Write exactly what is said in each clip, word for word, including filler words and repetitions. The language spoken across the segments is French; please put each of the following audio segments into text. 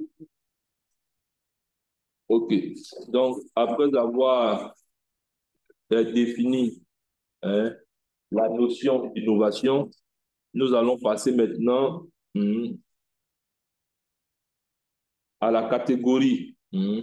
OK. Donc, après avoir euh, défini hein, la notion d'innovation, nous allons passer maintenant hum, à la catégorie. Hum.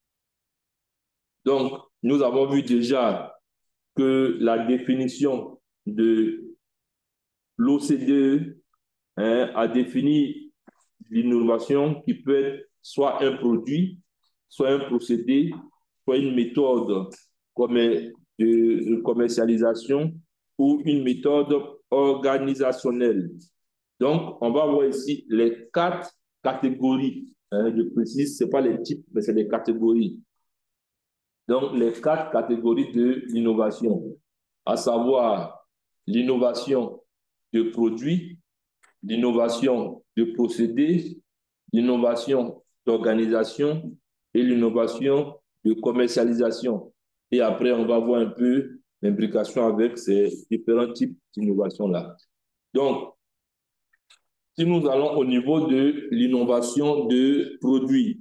Donc, nous avons vu déjà que la définition de l'O C D E hein, a défini l'innovation qui peut être soit un produit, soit un procédé, soit une méthode comme de commercialisation ou une méthode organisationnelle. Donc, on va voir ici les quatre catégories. Hein, je précise, ce n'est pas les types, mais c'est les catégories. Donc, les quatre catégories de l'innovation, à savoir l'innovation de produits, l'innovation de procédés, l'innovation d'organisation et l'innovation de commercialisation. Et après, on va voir un peu l'implication avec ces différents types d'innovation-là. Donc, si nous allons au niveau de l'innovation de produits,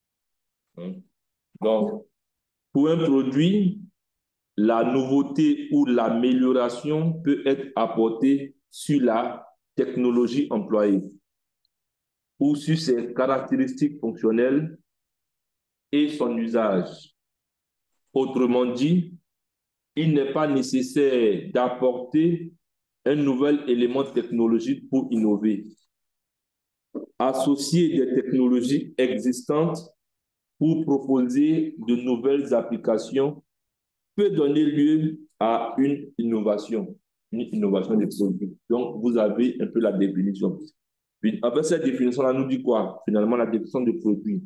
donc, pour un produit, la nouveauté ou l'amélioration peut être apportée sur la technologie employée ou sur ses caractéristiques fonctionnelles et son usage. Autrement dit, il n'est pas nécessaire d'apporter un nouvel élément technologique pour innover. Associer des technologies existantes pour proposer de nouvelles applications peut donner lieu à une innovation, une innovation des produits. Donc, vous avez un peu la définition. Puis, après cette définition-là, nous dit quoi? Finalement, la définition de produit.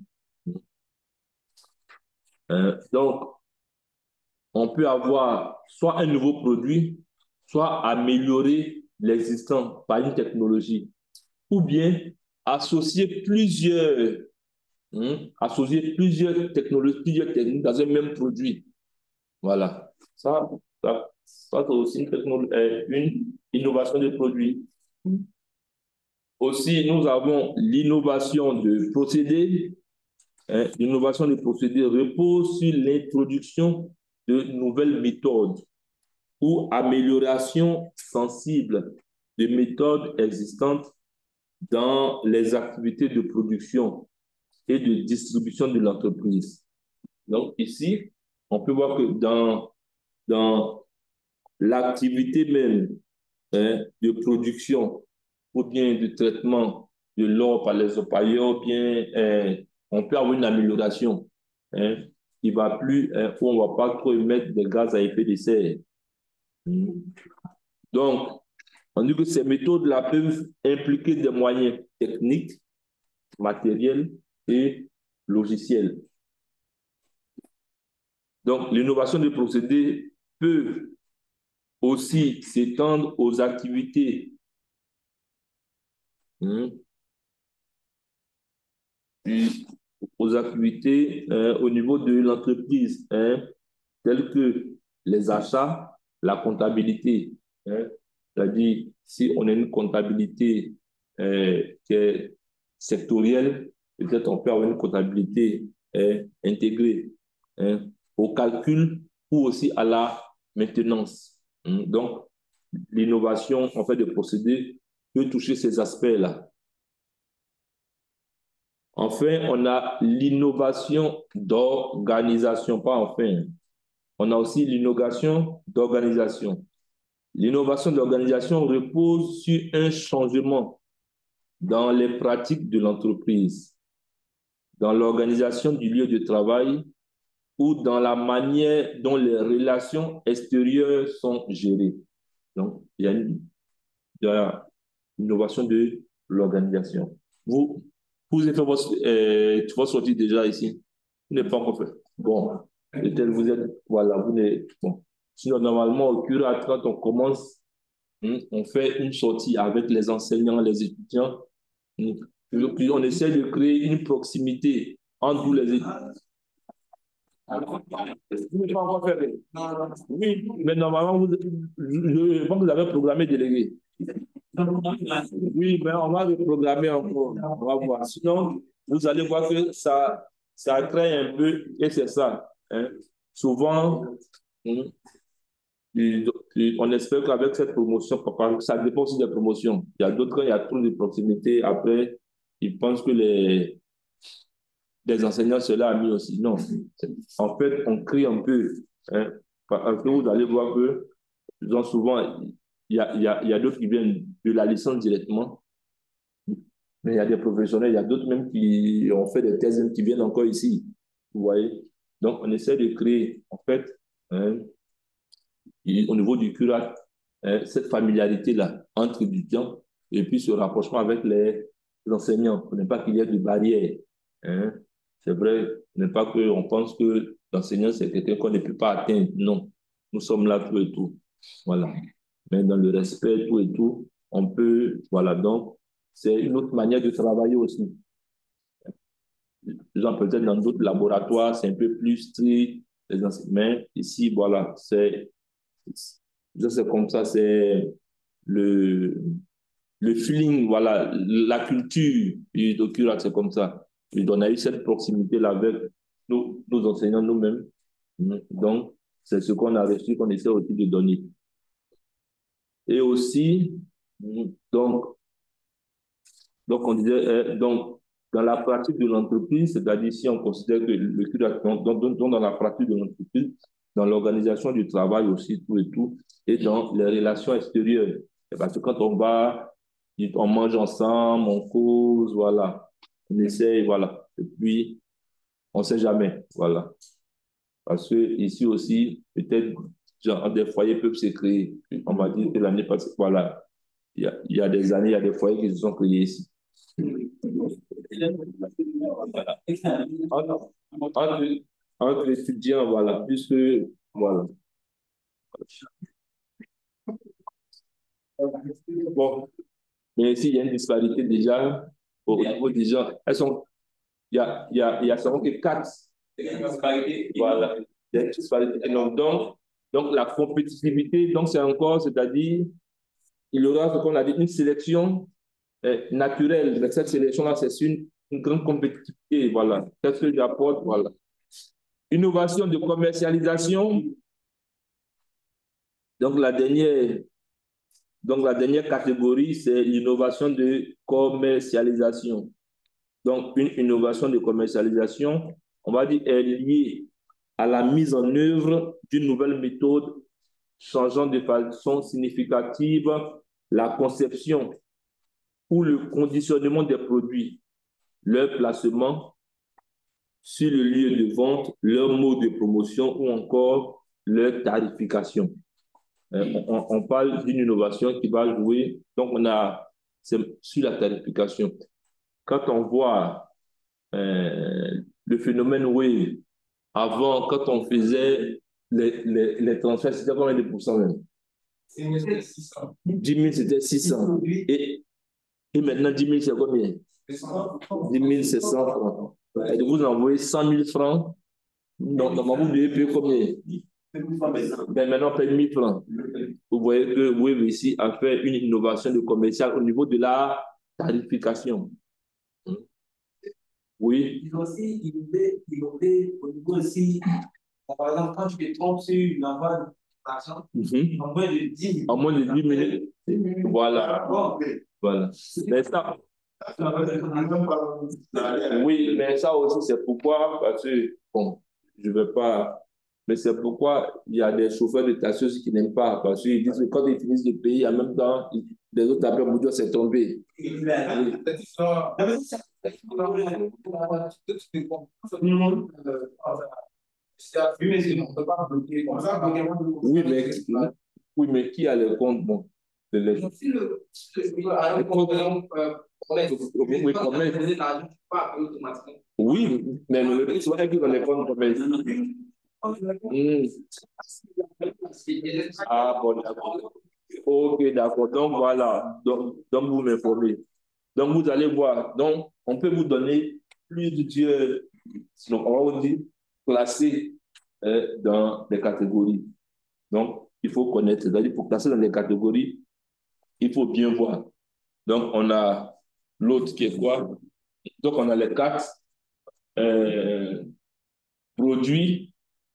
Euh, donc, on peut avoir soit un nouveau produit, soit améliorer l'existant par une technologie, ou bien associer plusieurs, hein, associer plusieurs technologies, plusieurs techniques dans un même produit. Voilà. Ça, ça, ça c'est aussi une, euh, une innovation de produit. Aussi, nous avons l'innovation de procédés. Hein, l'innovation de procédés repose sur l'introduction de nouvelles méthodes ou amélioration sensible de méthodes existantes dans les activités de production et de distribution de l'entreprise. Donc ici, on peut voir que dans, dans l'activité même hein, de production ou bien de traitement de l'or par les orpailleurs, bien hein, on peut avoir une amélioration. Hein, il va plus, hein, où on ne va pas trop émettre des gaz à effet de serre. Donc, on dit que ces méthodes-là peuvent impliquer des moyens techniques, matériels et logiciels. Donc, l'innovation des procédés peut aussi s'étendre aux activités hein, aux activités hein, au niveau de l'entreprise, hein, telles que les achats, la comptabilité. Hein, c'est-à-dire, si on a une comptabilité euh, qui est sectorielle, peut-être on peut avoir une comptabilité euh, intégrée hein, au calcul ou aussi à la maintenance. Hein. Donc, l'innovation, en fait, de procédés peut toucher ces aspects-là. Enfin, on a l'innovation d'organisation, pas enfin. On a aussi l'innovation d'organisation. L'innovation d'organisation repose sur un changement dans les pratiques de l'entreprise, dans l'organisation du lieu de travail ou dans la manière dont les relations extérieures sont gérées. Donc, il y a une, il y a une innovation de l'organisation. Vous, vous avez fait votre, euh, votre sortie déjà ici? Vous n'avez pas encore fait. Bon, peut-être vous êtes, voilà, vous n'êtes, bon. Sinon, normalement, au curé, quand on commence, hein, on fait une sortie avec les enseignants, les étudiants. Hein, puis on essaie de créer une proximité entre tous les étudiants. Vous n'avez pas encore fait. Oui, mais normalement, vous, je, je pense que vous avez programmé délégué. Oui, mais on va reprogrammer encore. On va voir. Sinon, vous allez voir que ça, ça crée un peu, et c'est ça. Hein. Souvent, hein, on espère qu'avec cette promotion, ça dépend aussi des promotions. Il y a d'autres, il y a trop de proximité. Après, ils pensent que les, les enseignants, cela a mis aussi. Non. En fait, on crie un peu. Hein, parce que vous allez voir que souvent, il y a, il y a, il y a d'autres qui viennent de la licence directement. Mais il y a des professionnels, il y a d'autres même qui ont fait des thèses qui viennent encore ici. Vous voyez? Donc, on essaie de créer, en fait, hein, au niveau du curat, hein, cette familiarité-là entre étudiants et puis ce rapprochement avec les enseignants. Pour ne pas qu'il y ait de barrières. Hein. C'est vrai, ne pas qu'on pense que l'enseignant, c'est quelqu'un qu'on ne peut pas atteindre. Non, nous sommes là tout et tout. Voilà. Mais dans le respect, tout et tout, on peut, voilà, donc, c'est une autre manière de travailler aussi. Peut-être dans d'autres laboratoires, c'est un peu plus strict, les enseignants. Ici, voilà, c'est c'est comme ça, c'est le, le feeling, voilà, la culture du doctorat, c'est comme ça. Et on a eu cette proximité-là avec nos, nos enseignants nous-mêmes. Donc, c'est ce qu'on a reçu, qu'on essaie aussi de donner. Et aussi, donc, donc on disait, euh, donc, dans la pratique de l'entreprise, c'est-à-dire si on considère que le curat, donc, donc, donc dans la pratique de l'entreprise, dans l'organisation du travail aussi, tout et tout, et dans les relations extérieures. Parce que quand on va, on mange ensemble, on cause, voilà, on essaye, voilà. Et puis, on ne sait jamais, voilà. Parce que ici aussi, peut-être, genre, des foyers peuvent se créer. On va dire que l'année passée, voilà, il y a, il y a des années, il y a des foyers qui se sont créés ici. Voilà. Entre, entre, entre étudiants, voilà, puisque, voilà. Bon, mais ici, il y a une disparité déjà au niveau des gens. Elles sont, il y a, il y a, il y a seulement que quatre. Voilà. Des disparités. Donc, donc, donc, la compétitivité, donc, c'est encore, c'est-à-dire, il y aura ce qu'on a dit, une sélection euh, naturelle. Mais cette sélection-là, c'est une, une grande compétitivité. Voilà. Qu'est-ce que j'apporte? Voilà. Innovation de commercialisation. Donc, la dernière, donc, la dernière catégorie, c'est l'innovation de commercialisation. Donc, une innovation de commercialisation, on va dire, est liée à la mise en œuvre d'une nouvelle méthode changeant de façon significative la conception ou le conditionnement des produits, leur placement sur le lieu de vente, leur mode de promotion ou encore leur tarification. Euh, on, on parle d'une innovation qui va jouer, donc on a, c'est sur la tarification. Quand on voit euh, le phénomène wave, avant, quand on faisait les, les, les transferts, c'était combien de pourcents même? dix mille, c'était six cents. Et, et maintenant, dix mille, c'est combien? dix mille, c'est cent francs. Et vous envoyez cent mille francs. Donc, normalement, vous devez payer combien? Ben maintenant, on paye mille francs. Vous voyez que Wave ici a fait une innovation de commercial au niveau de la tarification. Oui. Ils ont aussi innové, innové au niveau aussi. Par exemple, quand tu te trompes sur une envoi d'argent, mm-hmm. en moins de dix minutes. En moins de dix minutes. Voilà. Voilà. Mais ça. Oui, mais ça aussi, c'est pourquoi, parce que, bon, je ne vais pas. Mais c'est pourquoi il y a des chauffeurs de taxi qui n'aiment pas. Parce qu'ils disent que quand ils finissent de payer, en même temps, les autres après, mon Dieu, c'est tombé. Oui. Oui, mais, oui, mais qui a le compte? Bon, les oui, mais le prix, c'est qui dans les comptes commerce. Ah, bon, d'accord. Ok, d'accord. Donc, voilà. Donc, donc vous m'informez. Donc, vous allez voir. Donc, on peut vous donner plusieurs, donc, on va vous dire, classer euh, dans des catégories. Donc, il faut connaître. C'est-à-dire, pour classer dans les catégories, il faut bien voir. Donc, on a l'autre qui est quoi? Donc, on a les quatre euh, produits,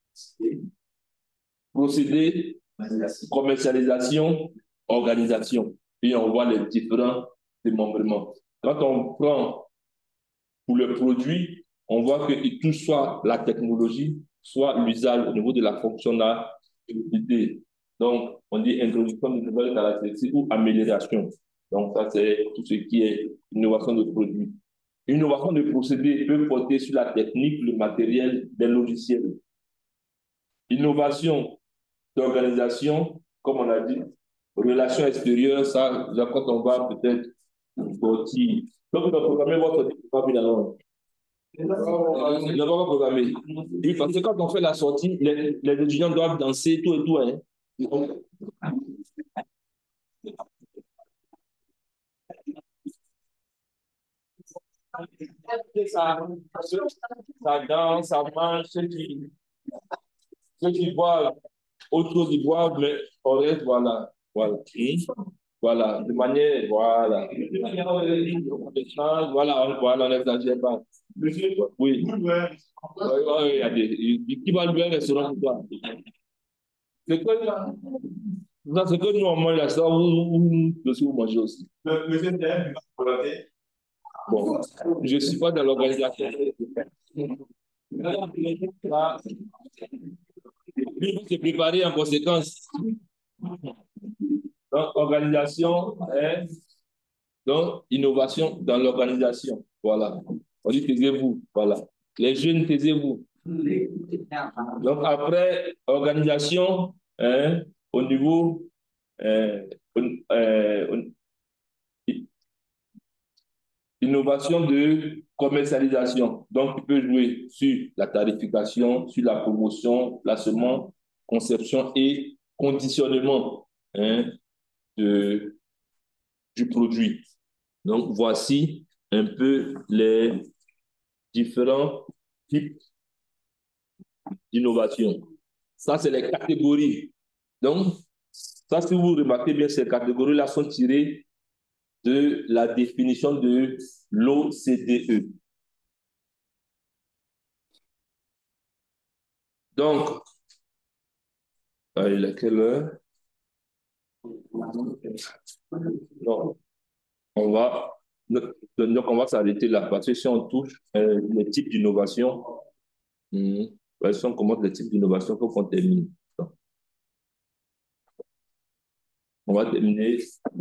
procédés, commercialisation, organisation. Et on voit les différents démembrements. Quand on prend pour le produit, on voit qu'il touche soit la technologie, soit l'usage au niveau de la fonctionnalité. Donc, on dit introduction de nouvelles caractéristiques ou amélioration. Donc, ça, c'est tout ce qui est innovation de produit. Innovation de procédé peut porter sur la technique, le matériel, des logiciels. Innovation d'organisation, comme on a dit, relations extérieures, ça, là, quand on va peut-être sortir. Donc, vous programmez votre développement. Ne va pas programmer. Oui, parce que quand on fait la sortie, les, les étudiants doivent danser, tout et tout. Hein. Ça, ça danse, ça mange, ceux qui, ceux qui boivent, autour du boivent, mais on reste, voilà. Voilà. Voilà, de manière, voilà. Voilà, voilà, on n'exagère pas. Oui. Oui, il y a des. Qui va lui un restaurant pour toi? C'est que, c'est que nous, on mange là, ça, vous, vous mangez aussi. Bon, je ne suis pas dans l'organisation. Il faut se préparer en conséquence. Donc, organisation, hein? Donc, innovation dans l'organisation. Voilà. On dit taisez-vous. Voilà. Les jeunes, taisez-vous. Donc, après, organisation, hein, au niveau euh, euh, innovation de commercialisation. Donc, tu peux jouer sur la tarification, sur la promotion, placement, conception et conditionnement, hein, de, du produit. Donc, voici un peu les différents types d'innovation. Ça, c'est les catégories. Donc, ça, si vous remarquez bien, ces catégories-là sont tirées de la définition de l'O C D E. Donc, euh, il est quelle heure? Non, on va, donc on va s'arrêter là parce que si on touche euh, les types d'innovation, hum, si on commence les types d'innovation, il faut qu'on termine. Donc, on va terminer.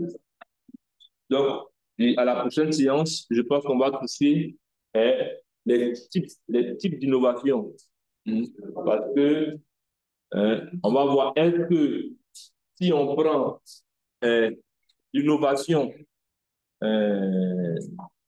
Donc, à la prochaine séance, je pense qu'on va toucher euh, les types, les types d'innovation. Hum, parce que euh, on va voir, est-ce que si on prend euh, l'innovation, euh,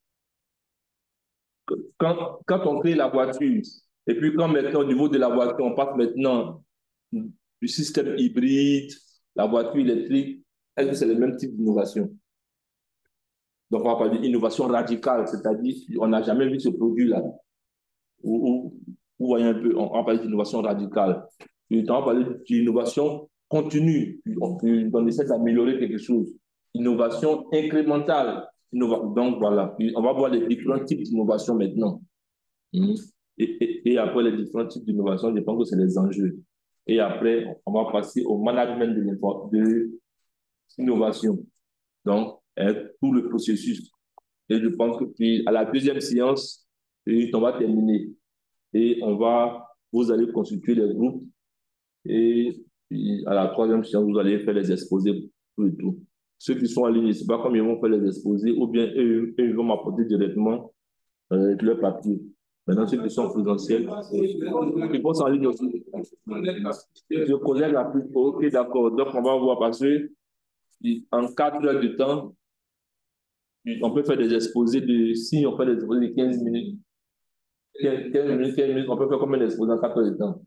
quand, quand on crée la voiture, et puis quand maintenant au niveau de la voiture, on passe maintenant du système hybride, la voiture électrique, est-ce que c'est le même type d'innovation? Donc on va parler d'innovation radicale, c'est-à-dire on n'a jamais vu ce produit-là. Vous voyez un peu, on va parler d'innovation radicale. Et on va parler d'innovation continue, on essaie d'améliorer quelque chose. Innovation incrémentale. Donc voilà, on va voir les différents types d'innovation maintenant. Et, et, et après les différents types d'innovation, je pense que c'est les enjeux. Et après, on va passer au management de l'innovation. Donc, tout le processus. Et je pense que puis, à la deuxième séance, on va terminer. Et on va, vous allez constituer les groupes. Et puis, à la troisième séance, vous allez faire les exposés, tout et tout. Ceux qui sont en ligne, je ne sais pas comment ils vont faire les exposés, ou bien eux, eux ils vont m'apporter directement euh, leur papier. Maintenant, ceux qui sont en présentiel, ils vont en ligne aussi. Je connais la plus. Ok, d'accord. Donc, on va voir parce que en quatre heures de temps, on peut faire des exposés de, si on fait des exposés de quinze minutes, quinze minutes, quinze minutes, on peut faire combien d'exposés en quatre heures de temps?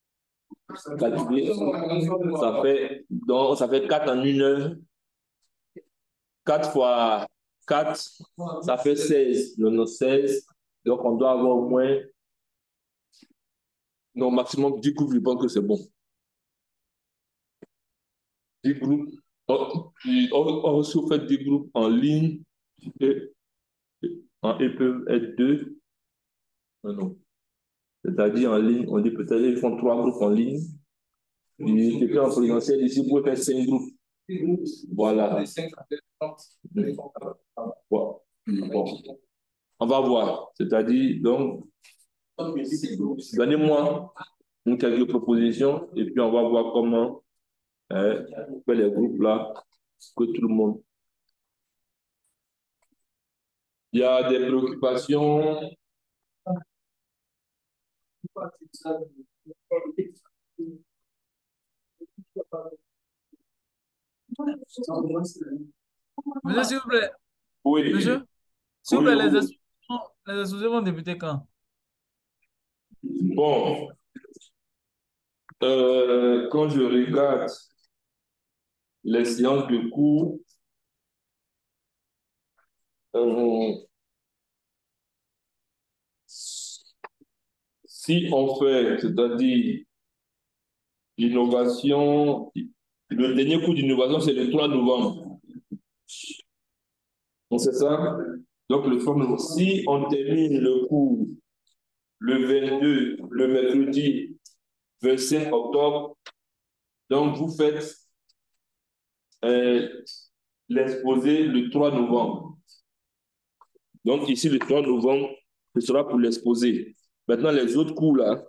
Ça fait, donc, ça fait quatre en une heure. quatre fois quatre, ça fait seize. Non, seize. Donc, on doit avoir au moins, non, maximum dix groupes, je pense que c'est bon. dix groupes. On, on, on fait dix groupes en ligne. Et, En E peuvent être deux. Non, non. C'est-à-dire en ligne, on dit peut-être qu'ils font trois groupes en ligne. Et quelqu'un en présentiel ici vous pouvez faire cinq groupes. Voilà. Bon. Bon. On va voir. C'est-à-dire, donc, donnez-moi quelques propositions et puis on va voir comment euh, faire les groupes là, que tout le monde. Il y a des préoccupations. Monsieur, s'il vous plaît. Oui. Monsieur, s'il vous Oui, plaît, oui. les expositions, les expositions vont débuter quand? Bon. Euh, quand je regarde les séances de cours, euh, si on fait, c'est-à-dire l'innovation, le dernier cours d'innovation, c'est le trois novembre. On sait ça? Donc, le trois novembre. Si on termine le cours le vingt-deux, le mercredi vingt-cinq octobre, donc vous faites euh, l'exposé le trois novembre. Donc, ici, le trois novembre, ce sera pour l'exposé. Maintenant, les autres cours là,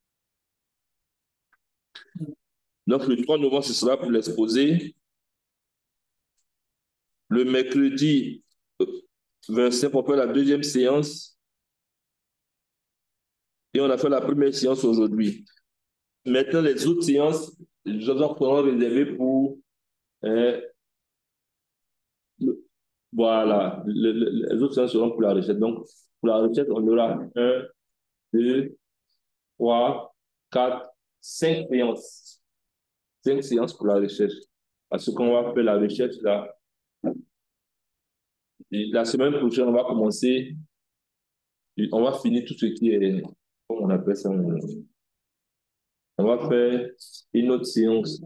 donc le trois novembre, ce sera pour l'exposé. Le mercredi vingt-cinq, on fait la deuxième séance. Et on a fait la première séance aujourd'hui. Maintenant, les autres séances, je en pourront réserver pour... Euh, le, voilà, le, le, les autres séances seront pour la recette. Donc, pour la recette, on aura un, deux, trois, quatre, cinq séances. Cinq séances pour la recherche. Parce qu'on va faire la recherche là. Et la semaine prochaine, on va commencer, on va finir tout ce qui est, comment on appelle ça, on va faire une autre séance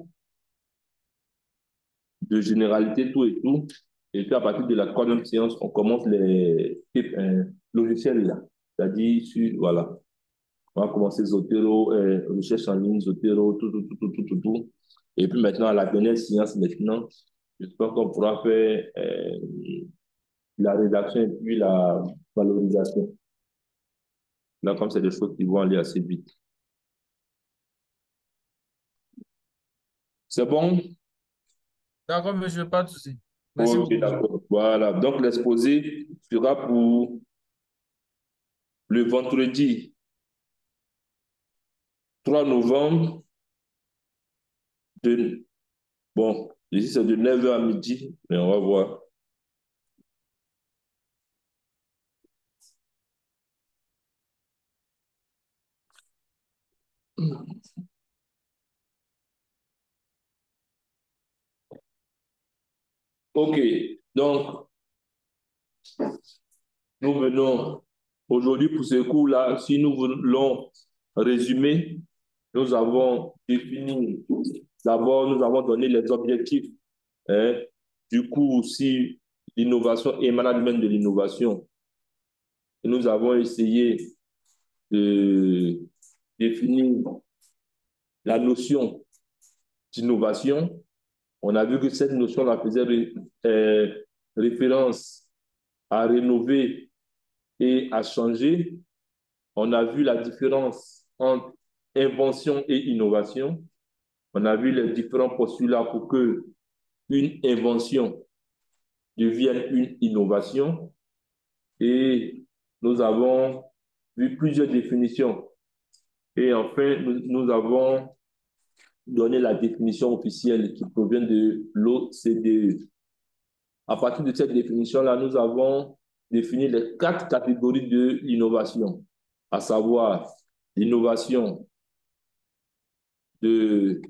de généralité, tout et tout. Et puis à partir de la troisième séance, on commence les types euh, logiciels là. C'est-à-dire, sur, voilà, on va commencer Zotero, euh, recherche en ligne, Zotero, tout, tout, tout, tout, tout, tout, tout. Et puis maintenant, à la dernière séance, maintenant, j'espère qu'on pourra faire euh, la rédaction et puis la valorisation. Là, comme c'est des choses qui vont aller assez vite. C'est bon? D'accord, monsieur, pas de souci. Merci Ok, beaucoup. d'accord. Voilà. Donc, l'exposé sera pour le vendredi trois novembre. De, bon, ici, c'est de neuf heures à midi, mais on va voir. Ok. Donc, nous venons aujourd'hui pour ce cours-là. Si nous voulons résumer, nous avons défini, d'abord, nous avons donné les objectifs hein, du cours aussi l'innovation et management de l'innovation. Et nous avons essayé de définir la notion d'innovation. On a vu que cette notion-là faisait ré, euh, référence à rénover et à changer. On a vu la différence entre invention et innovation. On a vu les différents postulats pour que une invention devienne une innovation. Et nous avons vu plusieurs définitions. Et enfin, nous, nous avons donné la définition officielle qui provient de l'O C D E. À partir de cette définition-là, nous avons défini les quatre catégories de l'innovation, à savoir l'innovation de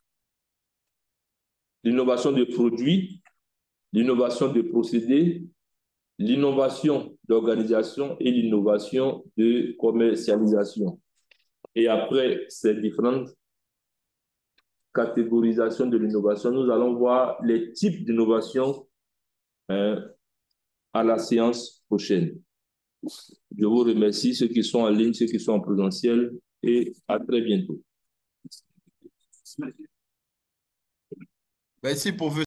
l'innovation de produits, l'innovation de procédés, l'innovation d'organisation et l'innovation de commercialisation. Et après ces différentes catégorisations de l'innovation, nous allons voir les types d'innovation hein, à la séance prochaine. Je vous remercie, ceux qui sont en ligne, ceux qui sont en présentiel, et à très bientôt. Merci pour vos